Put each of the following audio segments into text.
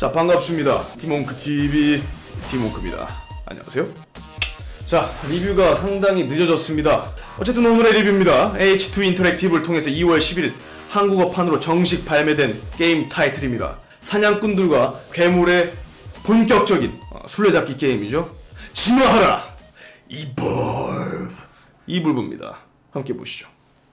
자, 반갑습니다. 디몽크TV 디몽크입니다. 안녕하세요. 자, 리뷰가 상당히 늦어졌습니다. 어쨌든 오늘의 리뷰입니다. H2 인터랙티브를 통해서 2월 10일 한국어판으로 정식 발매된 게임 타이틀입니다. 사냥꾼들과 괴물의 본격적인 술래잡기 게임이죠. 진화하라! 이볼브입니다. 함께 보시죠.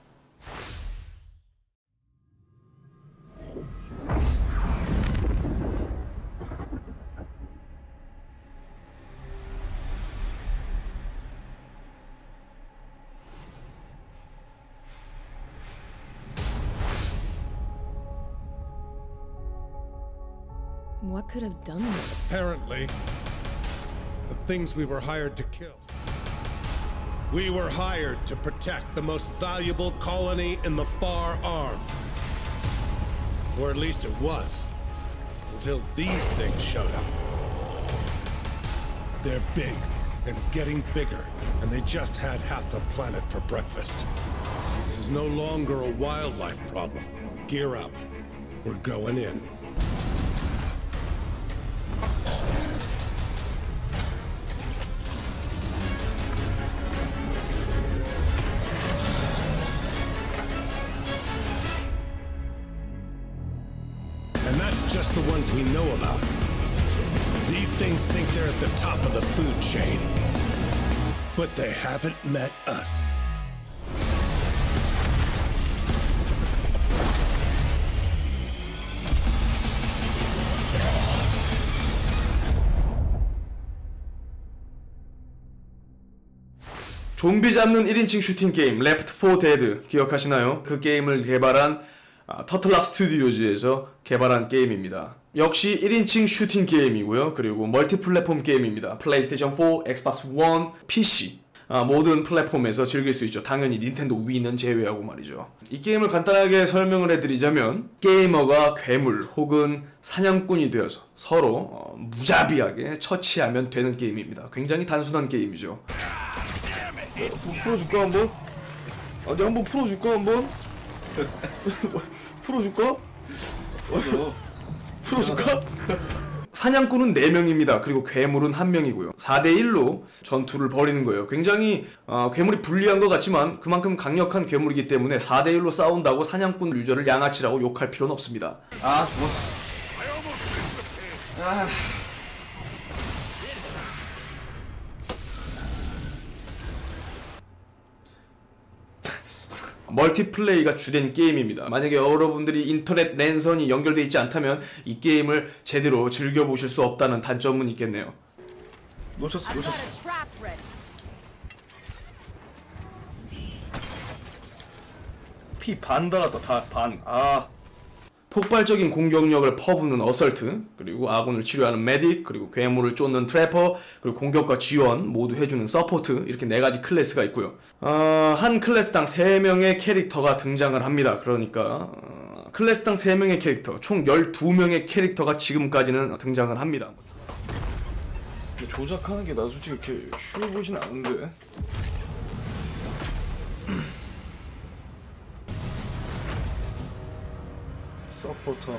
What could have done this? Apparently, the things we were hired to kill. We were hired to protect the most valuable colony in the Far Arm. Or at least it was. Until these things showed up. They're big and getting bigger, and they just had half the planet for breakfast. This is no longer a wildlife problem. Gear up. We're going in. And that's just the ones we know about. These things think they're at the top of the food chain. But they haven't met us. 좀비 잡는 1인칭 슈팅 게임 Left 4 Dead 기억하시나요? 그 게임을 개발한 터틀락 스튜디오즈에서 개발한 게임입니다. 역시 1인칭 슈팅 게임이고요. 그리고 멀티 플랫폼 게임입니다. 플레이스테이션 4, 엑스박스 1, PC 모든 플랫폼에서 즐길 수 있죠. 당연히 닌텐도 위는 제외하고 말이죠. 이 게임을 간단하게 설명을 해드리자면 게이머가 괴물 혹은 사냥꾼이 되어서 서로 무자비하게 처치하면 되는 게임입니다. 굉장히 단순한 게임이죠. 풀어줄까 한번? 내가 한번 풀어줄까 한번? 풀어줄까? 풀어줄까? 사냥꾼은 4명입니다. 그리고 괴물은 1명이고요. 4대1로 전투를 벌이는 거예요. 굉장히 괴물이 불리한 것 같지만 그만큼 강력한 괴물이기 때문에 4대1로 싸운다고 사냥꾼 유저를 양아치라고 욕할 필요는 없습니다. 죽었어. 멀티플레이가 주된 게임입니다. 만약에 여러분들이 인터넷 랜선이 연결되어 있지 않다면 이 게임을 제대로 즐겨보실 수 없다는 단점은 있겠네요. 놓쳤어. 피 반 달았다. 반. 폭발적인 공격력을 퍼붓는 어설트, 그리고 아군을 치료하는 메딕, 그리고 괴물을 쫓는 트래퍼, 그리고 공격과 지원 모두 해주는 서포트, 이렇게 4가지 클래스가 있고요. 한 클래스당 3명의 캐릭터가 등장을 합니다. 그러니까 클래스당 3명의 캐릭터, 총 12명의 캐릭터가 지금까지는 등장을 합니다. 조작하는 게 나 솔직히 이렇게 쉬워 보진 않은데. 서포터,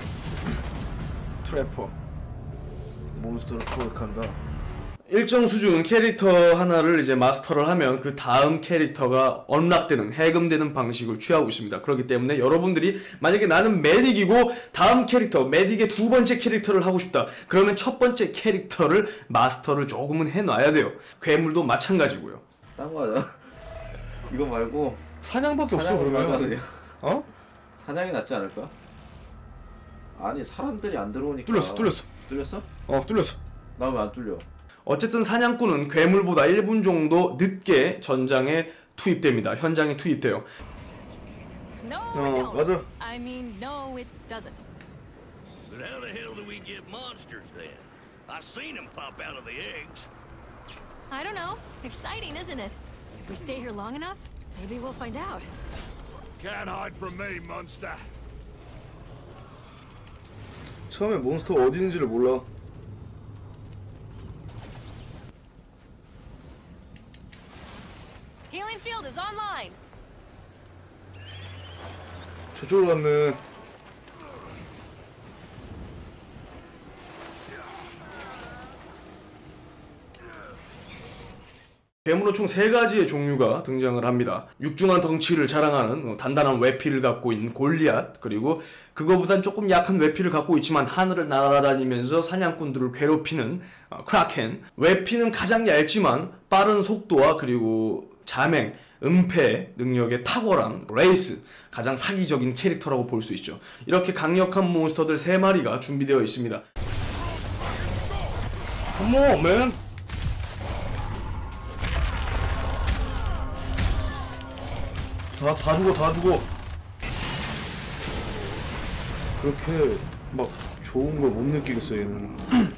트래퍼, 몬스터를 포획한다. 일정 수준 캐릭터 하나를 이제 마스터를 하면 그 다음 캐릭터가 언락되는, 해금되는 방식을 취하고 있습니다. 그렇기 때문에 여러분들이 만약에 나는 메딕이고 다음 캐릭터, 메딕의 2번째 캐릭터를 하고 싶다. 그러면 첫 번째 캐릭터를 마스터를 조금은 해놔야 돼요. 괴물도 마찬가지고요. 딴 거 하자. 이거 말고 사냥밖에 없어 그러면. 그냥. 사냥이 낫지 않을까? 아니 사람들이 안 들어오니까. 뚫렸어. 뚫렸어? 뚫렸어. 나 왜 안 뚫려? 어쨌든 사냥꾼은 괴물보다 1분 정도 늦게 전장에 투입됩니다. 현장에 투입돼요. No, it don't. 맞아. I mean, no, it doesn't. But how the hell do we get monsters then? I seen them pop out of the eggs. I don't know. Exciting, isn't it? If we stay here long enough, maybe we'll find out. Can't hide from me, monster. 처음에 몬스터가 어디 있는지를 몰라. Healing field is online. 저쪽으로 갔네. 괴물은 총 3가지의 종류가 등장을 합니다. 육중한 덩치를 자랑하는 단단한 외피를 갖고 있는 골리앗, 그리고 그거보단 조금 약한 외피를 갖고 있지만 하늘을 날아다니면서 사냥꾼들을 괴롭히는 크라켄. 외피는 가장 얇지만 빠른 속도와 그리고 자맹, 은폐 능력의 탁월한 레이스, 가장 사기적인 캐릭터라고 볼 수 있죠. 이렇게 강력한 몬스터들 3마리가 준비되어 있습니다. Come on, man. 다 죽어. 그렇게 막 좋은 걸 못 느끼겠어 얘는.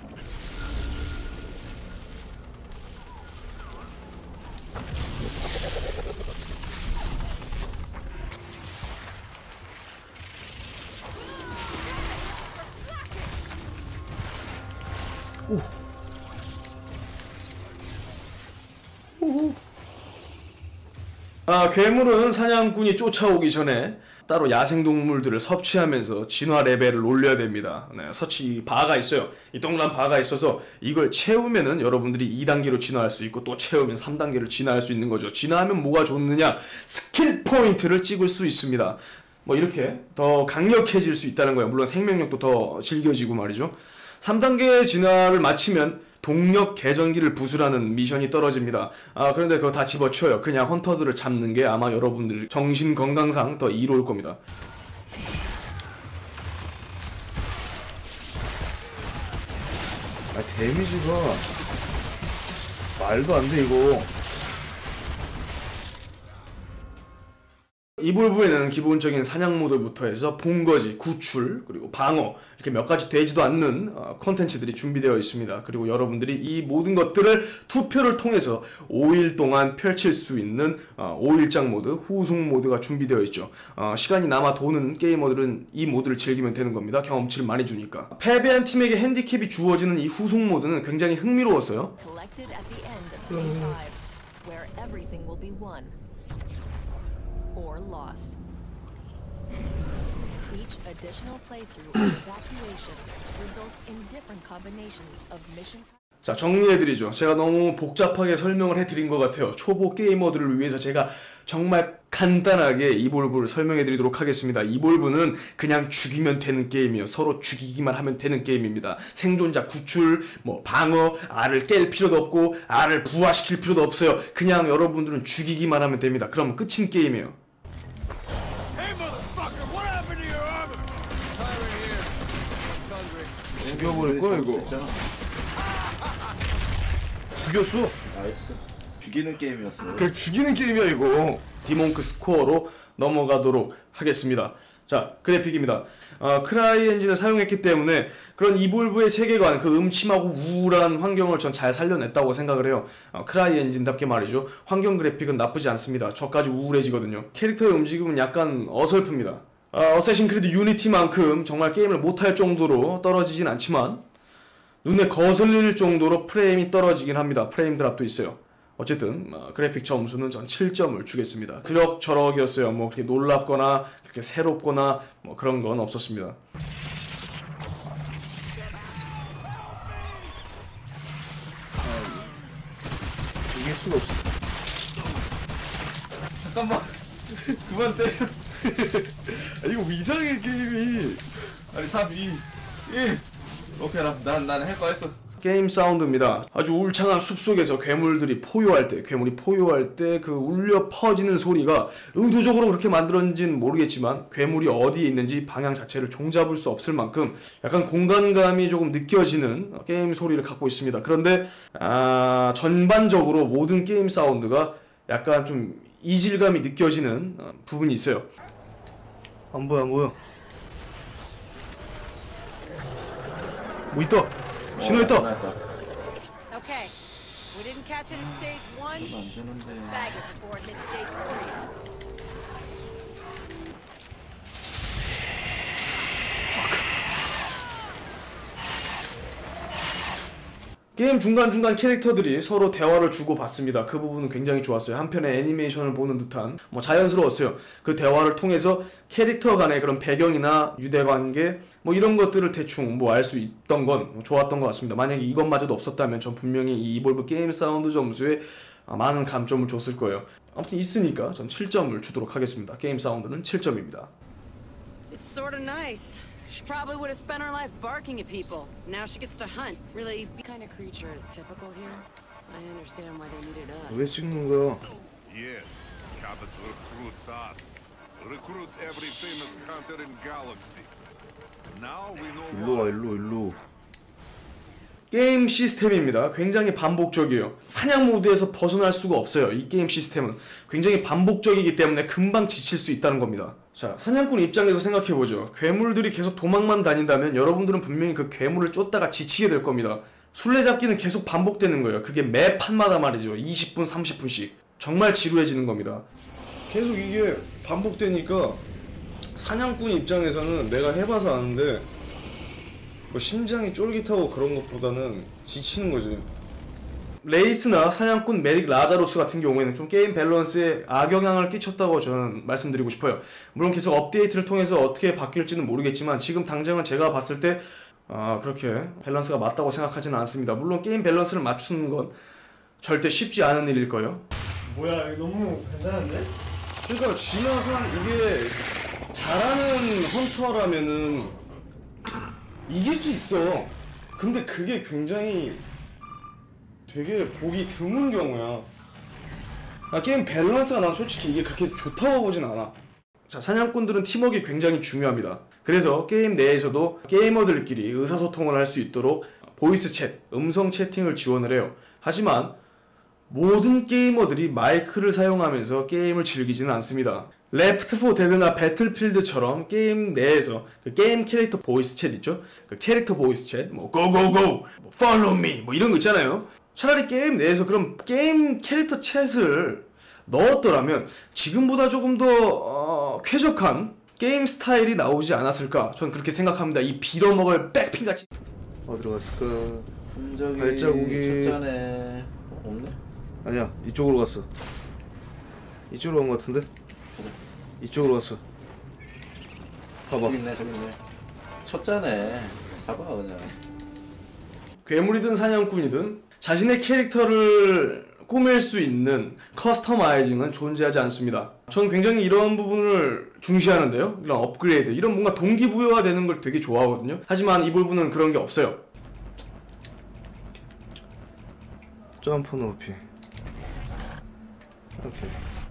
괴물은 사냥꾼이 쫓아오기 전에 따로 야생동물들을 섭취하면서 진화 레벨을 올려야 됩니다. 네, 서치 바가 있어요. 이 동그란 바가 있어서 이걸 채우면은 여러분들이 2단계로 진화할 수 있고 또 채우면 3단계를 진화할 수 있는 거죠. 진화하면 뭐가 좋느냐? 스킬 포인트를 찍을 수 있습니다. 뭐 이렇게 더 강력해질 수 있다는 거예요. 물론 생명력도 더 질겨지고 말이죠. 3단계 진화를 마치면 동력 개전기를 부수라는 미션이 떨어집니다. 그런데 그거 다 집어치워요. 그냥 헌터들을 잡는 게 아마 여러분들 정신 건강상 더 이로울 겁니다. 데미지가 말도 안 돼 이거. 이볼브에는 기본적인 사냥 모드부터 해서 본거지, 구출, 그리고 방어 이렇게 몇 가지 되지도 않는 콘텐츠들이 준비되어 있습니다. 그리고 여러분들이 이 모든 것들을 투표를 통해서 5일 동안 펼칠 수 있는 5일장 모드, 후속 모드가 준비되어 있죠. 시간이 남아 도는 게이머들은 이 모드를 즐기면 되는 겁니다. 경험치를 많이 주니까. 패배한 팀에게 핸디캡이 주어지는 이 후속 모드는 굉장히 흥미로웠어요. Or lost. Each additional playthrough or evacuation results in different combinations of mission. 자, 정리해드리죠. 제가 너무 복잡하게 설명을 해드린 것 같아요. 초보 게이머들을 위해서 제가 정말 간단하게 이볼브를 설명해드리도록 하겠습니다. 이볼브는 그냥 죽이면 되는 게임이에요. 서로 죽이기만 하면 되는 게임입니다. 생존자 구출, 뭐 방어, 알을 깰 필요도 없고 알을 부화시킬 필요도 없어요. 그냥 여러분들은 죽이기만 하면 됩니다. 그럼 끝인 게임이에요. 죽여버릴 거야 이거. 죽였어. 나이스. 죽이는 게임이었어. 그냥 죽이는 게임이야 이거. 디몬크 스코어로 넘어가도록 하겠습니다. 자, 그래픽입니다. 크라이 엔진을 사용했기 때문에 그런 이볼브의 세계관, 그 음침하고 우울한 환경을 전 잘 살려냈다고 생각을 해요. 크라이 엔진답게 말이죠. 환경 그래픽은 나쁘지 않습니다. 저까지 우울해지거든요. 캐릭터의 움직임은 약간 어설픕니다. 어쌔신 크리드 유니티만큼 정말 게임을 못할 정도로 떨어지진 않지만 눈에 거슬릴 정도로 프레임이 떨어지긴 합니다. 프레임 드랍도 있어요. 어쨌든 그래픽 점수는 전 7점을 주겠습니다. 그럭저럭이었어요. 뭐 그렇게 놀랍거나 그렇게 새롭거나 뭐 그런 건 없었습니다. 이길 수가 없어. 잠깐만. 그만 때려. 이거 이상해 게임이. 아니 3, 2, 1. 오케이 난 할 거 했어. 게임 사운드입니다. 아주 울창한 숲속에서 괴물이 포효할 때 그 울려 퍼지는 소리가 의도적으로 그렇게 만들어진지는 모르겠지만 괴물이 어디에 있는지 방향 자체를 종잡을 수 없을 만큼 약간 공간감이 조금 느껴지는 게임 소리를 갖고 있습니다. 그런데 전반적으로 모든 게임 사운드가 약간 좀 이질감이 느껴지는 부분이 있어요. 안 보여. 뭐 있다. 신호했다. Okay, we didn't catch it at stage 1. 안 되는데. Bag it before it hits stage 3. 게임 중간중간 캐릭터들이 서로 대화를 주고받습니다. 그 부분은 굉장히 좋았어요. 한편의 애니메이션을 보는 듯한 자연스러웠어요. 그 대화를 통해서 캐릭터 간의 그런 배경이나 유대관계 뭐 이런 것들을 대충 알 수 있던 건 좋았던 것 같습니다. 만약에 이것마저도 없었다면 전 분명히 이 이볼브 게임 사운드 점수에 많은 감점을 줬을 거예요. 아무튼 있으니까 전 7점을 주도록 하겠습니다. 게임 사운드는 7점입니다. It's sort of nice. She probably would have spent her life barking at people. Now she gets to hunt. Really, what kind of creature is typical here? I understand why they needed us. 왜 찍는 거야? Yes, Cabot recruits us. Recruits every famous hunter in galaxy. Now we know 일로 와, 일로. 게임 시스템입니다. 굉장히 반복적이에요. 사냥 모드에서 벗어날 수가 없어요. 이 게임 시스템은 굉장히 반복적이기 때문에 금방 지칠 수 있다는 겁니다. 자, 사냥꾼 입장에서 생각해보죠. 괴물들이 계속 도망만 다닌다면 여러분들은 분명히 그 괴물을 쫓다가 지치게 될 겁니다. 술래잡기는 계속 반복되는 거예요. 그게 매 판마다 말이죠. 20분, 30분씩. 정말 지루해지는 겁니다. 계속 이게 반복되니까 사냥꾼 입장에서는 내가 해봐서 아는데 뭐 심장이 쫄깃하고 그런 것보다는 지치는 거지. 레이스나 사냥꾼 메딕 라자로스 같은 경우에는 좀 게임 밸런스에 악영향을 끼쳤다고 저는 말씀드리고 싶어요. 물론 계속 업데이트를 통해서 어떻게 바뀔지는 모르겠지만 지금 당장은 제가 봤을 때 그렇게 밸런스가 맞다고 생각하지는 않습니다. 물론 게임 밸런스를 맞추는 건 절대 쉽지 않은 일일 거예요. 뭐야, 이거 너무 간단한데? 그러니까 쥐야상 이게 잘하는 헌터라면은 이길 수 있어. 근데 그게 굉장히 되게 보기 드문 경우야. 게임 밸런스가 난 솔직히 이게 그렇게 좋다고 보진 않아. 자, 사냥꾼들은 팀워크가 굉장히 중요합니다. 그래서 게임 내에서도 게이머들끼리 의사소통을 할 수 있도록 보이스 챗, 음성 채팅을 지원을 해요. 하지만 모든 게이머들이 마이크를 사용하면서 게임을 즐기지는 않습니다. 레프트 4 데드나 배틀필드처럼 게임 내에서 그 게임 캐릭터 보이스 챗 있죠? 그 캐릭터 보이스 챗, 뭐 고고고, 뭐 follow me, 뭐 이런 거 있잖아요. 차라리 게임 내에서 그럼 게임 캐릭터 챗을 넣었더라면 지금보다 조금 더 쾌적한 게임 스타일이 나오지 않았을까? 저는 그렇게 생각합니다. 이 빌어먹을 백핑같이. 어디로 갔을까? 흔적이 발자국이 쳤잖아. 없네? 아니야, 이쪽으로 갔어. 이쪽으로 간 것 같은데? 이쪽으로 갔어. 봐봐. 저기 있네. 쳤잖아. 잡아 그냥. 괴물이든 사냥꾼이든 자신의 캐릭터를 꾸밀 수 있는 커스터마이징은 존재하지 않습니다. 저는 굉장히 이런 부분을 중시하는데요. 이런 업그레이드, 이런 뭔가 동기부여가 되는 걸 되게 좋아하거든요. 하지만 이 부분은 그런 게 없어요. 점프 높이. 오케이.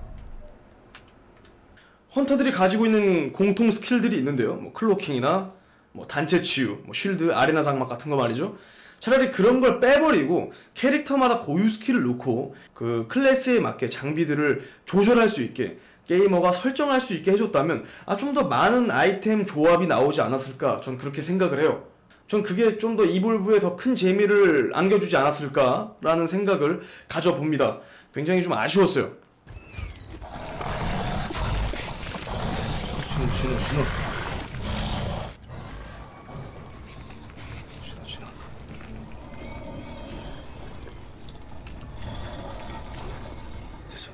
헌터들이 가지고 있는 공통 스킬들이 있는데요. 뭐 클로킹이나 뭐 단체 치유, 뭐 쉴드, 아레나 장막 같은 거 말이죠. 차라리 그런 걸 빼버리고 캐릭터마다 고유 스킬을 넣고 그 클래스에 맞게 장비들을 조절할 수 있게 게이머가 설정할 수 있게 해줬다면 좀 더 많은 아이템 조합이 나오지 않았을까, 전 그렇게 생각을 해요. 전 그게 좀 더 이볼브에 더 큰 재미를 안겨주지 않았을까라는 생각을 가져봅니다. 굉장히 좀 아쉬웠어요. 신호. 됐어.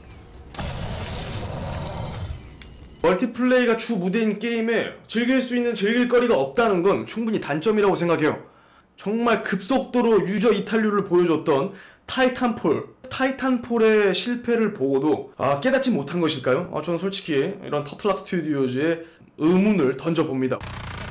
멀티플레이가 주 무대인 게임에 즐길 수 있는 즐길거리가 없다는 건 충분히 단점이라고 생각해요. 정말 급속도로 유저 이탈률을 보여줬던 타이탄폴의 실패를 보고도 깨닫지 못한 것일까요? 저는 솔직히 이런 터틀락 스튜디오즈에 의문을 던져봅니다.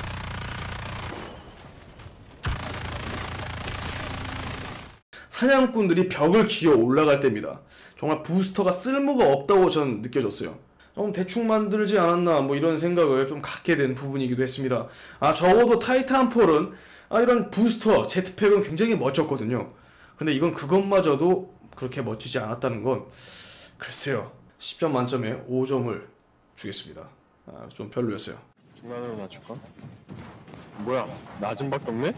사냥꾼들이 벽을 기어 올라갈 때입니다. 정말 부스터가 쓸모가 없다고 저는 느껴졌어요. 좀 대충 만들지 않았나 뭐 이런 생각을 좀 갖게 된 부분이기도 했습니다. 적어도 타이탄폴은 이런 부스터, 제트팩은 굉장히 멋졌거든요. 근데 이건 그것마저도 그렇게 멋지지 않았다는 건 글쎄요. 10점 만점에 5점을 주겠습니다. 좀 별로였어요. 중간으로 맞출까? 뭐야? 낮은 밖에 없네?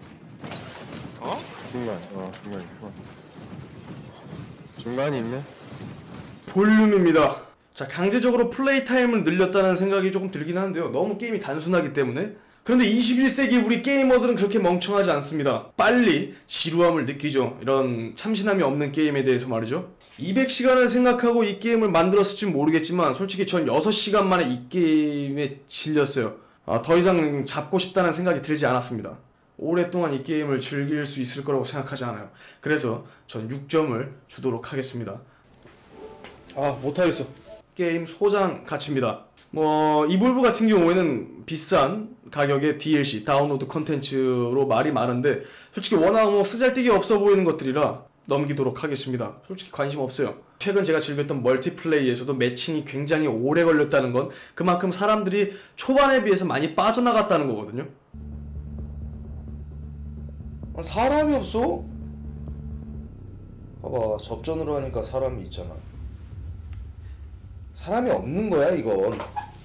중간. 중간. 중간이 있네. 볼륨입니다. 자, 강제적으로 플레이 타임을 늘렸다는 생각이 조금 들긴 하는데요. 너무 게임이 단순하기 때문에. 그런데 21세기 우리 게이머들은 그렇게 멍청하지 않습니다. 빨리 지루함을 느끼죠. 이런 참신함이 없는 게임에 대해서 말이죠. 200시간을 생각하고 이 게임을 만들었을지 모르겠지만 솔직히 전 6시간 만에 이 게임에 질렸어요. 더 이상 잡고 싶다는 생각이 들지 않았습니다. 오랫동안 이 게임을 즐길 수 있을 거라고 생각하지 않아요. 그래서 전 6점을 주도록 하겠습니다. 아, 못하겠어. 게임 소장 가치입니다. 이볼브 같은 경우에는 비싼 가격의 DLC, 다운로드 컨텐츠로 말이 많은데 솔직히 워낙 쓰잘데기 없어 보이는 것들이라 넘기도록 하겠습니다. 솔직히 관심 없어요. 최근 제가 즐겼던 멀티플레이에서도 매칭이 굉장히 오래 걸렸다는 건 그만큼 사람들이 초반에 비해서 많이 빠져나갔다는 거거든요. 사람이 없어? 봐봐, 접전으로 하니까 사람이 있잖아. 사람이 없는 거야 이건.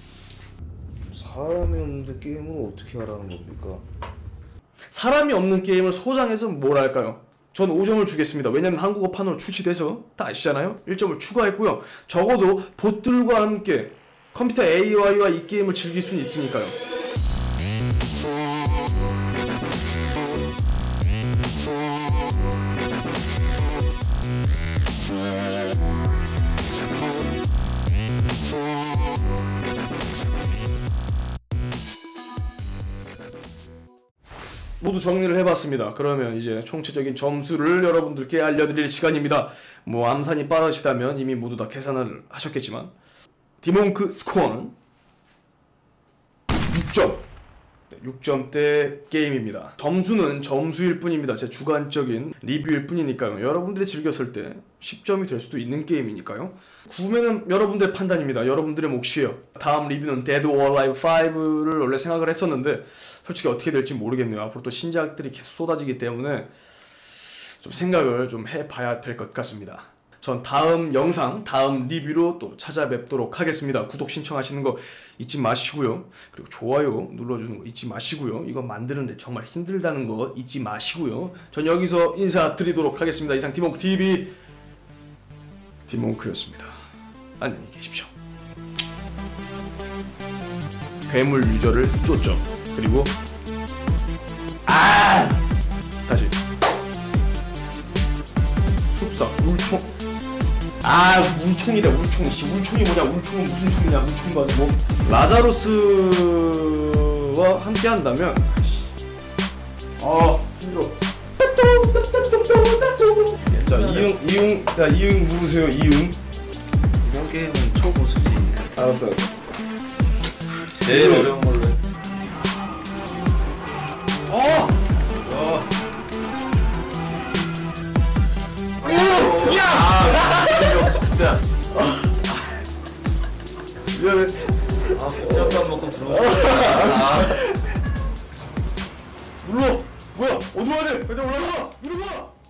사람이 없는데 게임을 어떻게 하라는 겁니까? 사람이 없는 게임을 소장해서 뭘 할까요? 전 5점을 주겠습니다. 왜냐면 한국어판으로 출시돼서 다 아시잖아요. 1점을 추가했고요. 적어도 봇들과 함께 컴퓨터 AI와 이 게임을 즐길 수는 있으니까요. 모두 정리를 해봤습니다. 그러면 이제 총체적인 점수를 여러분들께 알려드릴 시간입니다. 암산이 빠르시다면 이미 모두 다 계산을 하셨겠지만 디몽크 스코어는 6점. 6점대 게임입니다. 점수는 점수일 뿐입니다. 제 주관적인 리뷰일 뿐이니까요. 여러분들이 즐겼을 때 10점이 될 수도 있는 게임이니까요. 구매는 여러분들의 판단입니다. 여러분들의 몫이에요. 다음 리뷰는 Dead or Alive 5를 원래 생각을 했었는데 솔직히 어떻게 될지 모르겠네요. 앞으로 또 신작들이 계속 쏟아지기 때문에 좀 생각을 좀 해봐야 될 것 같습니다. 전 다음 영상, 다음 리뷰로 또 찾아뵙도록 하겠습니다. 구독 신청하시는 거 잊지 마시고요. 그리고 좋아요 눌러주는 거 잊지 마시고요. 이거 만드는데 정말 힘들다는 거 잊지 마시고요. 전 여기서 인사드리도록 하겠습니다. 이상 디몽크TV 디몽크였습니다. 안녕히 계십시오. 괴물 유저를 쫓죠. 그리고 다시 숲사 울총 울총이래. 울총. 울총이 뭐냐? 울총은 무슨 총이냐? 울총인 거 가지고 라자로스와 함께 한다면 힘들어. 자, 이응 누구세요? 이응. 이런 게임은 초보수지. 알았어. 제일 어려운 걸로 해. 진짜. 미안해. 숫자만 먹고 들어오고. 눌러. 뭐야? 어디 가야 돼? 일단 올라가. 눌러봐.